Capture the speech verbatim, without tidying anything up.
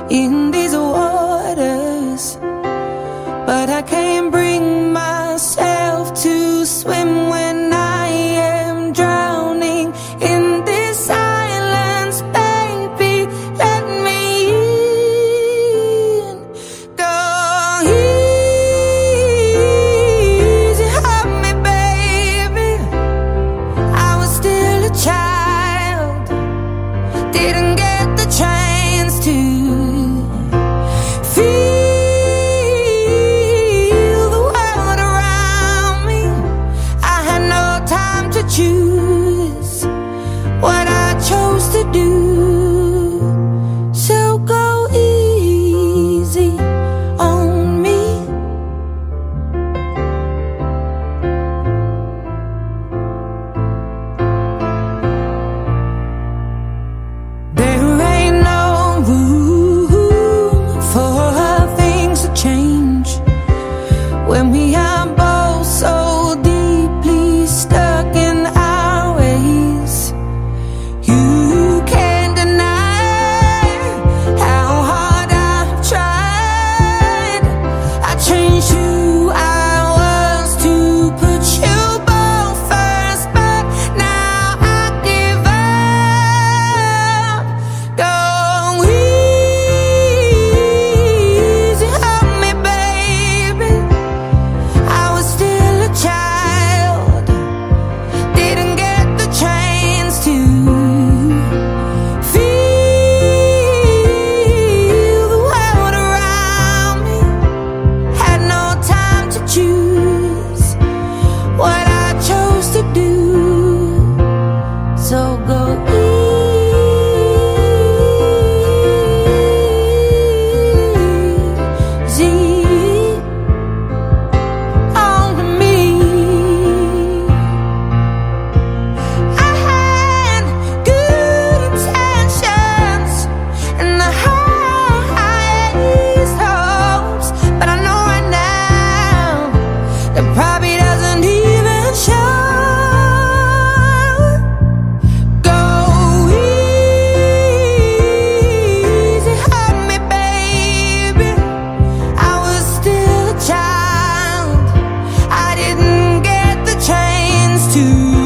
in these waters, but I can't bring myself to swim when I am drowning in this silence. Baby, let me in. Go easy, hold me, baby. I was still a child, didn't get the chance to feel the world around me. I had no time to choose what I chose to do. So go easy on me. There ain't no room for things to change when we are both so deeply stuck in our ways. You can't deny how hard I've tried. I changed who I was to put you both first, but now I give up. Go easy, hold me, baby. I was still a child, didn't get the chance to feel the world around me. Had no time to choose what I chose to do. So go easy on me. I had good intentions and the highest hopes, but I know right now that probably doesn't even show. Go easy, hold me, baby. I was still a child, I didn't get the chance to